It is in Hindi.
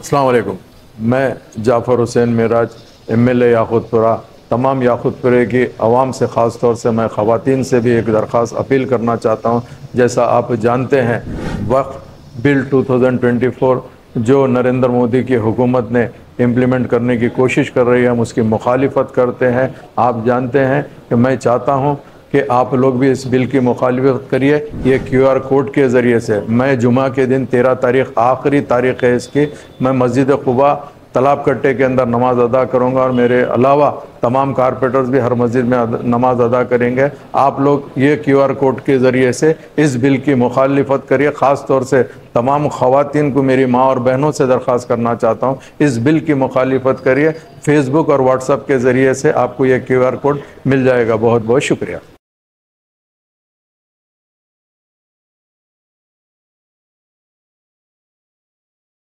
अस्सलाम वालेकुम। मैं जाफ़र हुसैन मेराज, एमएलए याकूतपुरा, तमाम याकूतपुरे की आवाम से ख़ास तौर से मैं ख़वातीन से भी एक दरख्वास्त अपील करना चाहता हूँ। जैसा आप जानते हैं, वक्फ बिल 2024 जो नरेंद्र मोदी की हुकूमत ने इम्प्लीमेंट करने की कोशिश कर रही है, हम उसकी मुखालिफत करते हैं। आप जानते हैं कि मैं चाहता हूँ कि आप लोग भी इस बिल की मुखालिफत करिए। ये QR कोड के ज़रिए से मैं जुमा के दिन 13 तारीख़ आखिरी तारीख़ है इसकी, मैं मस्जिद क़ुबा तालाब कट्टे के अंदर नमाज अदा करूँगा और मेरे अलावा तमाम कारपोरेटर्स भी हर मस्जिद में नमाज अदा करेंगे। आप लोग ये QR कोड के ज़रिए से इस बिल की मुखालिफत करिए। ख़ास तौर से तमाम ख़वातीन को, मेरी माँ और बहनों से दरख्वास्त करना चाहता हूँ, इस बिल की मुखालिफत करिए। फेसबुक और व्हाट्सएप के ज़रिए से आपको ये QR कोड मिल जाएगा। बहुत बहुत शुक्रिया।